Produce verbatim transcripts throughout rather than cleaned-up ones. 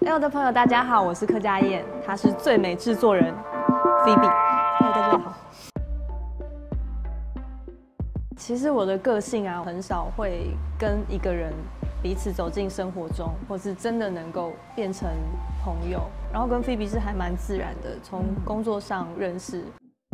L 的朋友，大家好，我是柯佳燕，她是最美制作人 Phoebe。嗨，大家好。其实我的个性啊，很少会跟一个人彼此走进生活中，或是真的能够变成朋友。然后跟 Phoebe 是还蛮自然的，从工作上认识。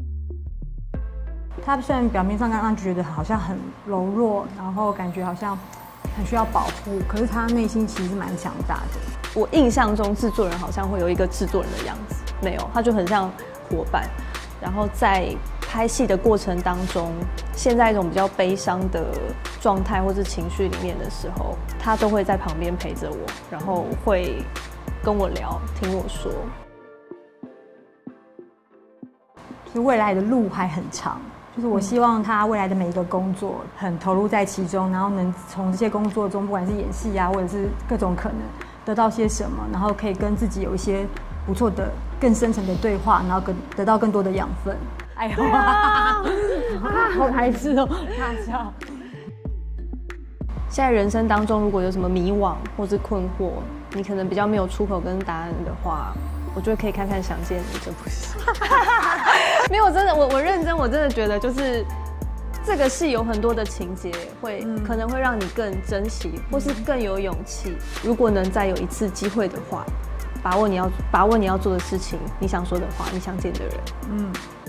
他虽然表面上刚刚觉得好像很柔弱，然后感觉好像很需要保护，可是他内心其实蛮强大的。 我印象中制作人好像会有一个制作人的样子，没有，他就很像伙伴。然后在拍戏的过程当中，陷在一种比较悲伤的状态或是情绪里面的时候，他都会在旁边陪着我，然后会跟我聊，听我说。 其实未来的路还很长。就是我希望他未来的每一个工作很投入在其中，然后能从这些工作中，不管是演戏啊，或者是各种可能，得到些什么，然后可以跟自己有一些不错的、更深层的对话，然后更得到更多的养分。哎呦，啊、好白痴哦，大笑。 现在人生当中，如果有什么迷惘或是困惑，你可能比较没有出口跟答案的话，我觉得可以看看《想见你》这部戏。没有，真的，我我认真，我真的觉得就是这个戏有很多的情节会、嗯、可能会让你更珍惜，或是更有勇气。如果能再有一次机会的话，把握你要把握你要做的事情，你想说的话，你想见的人。嗯。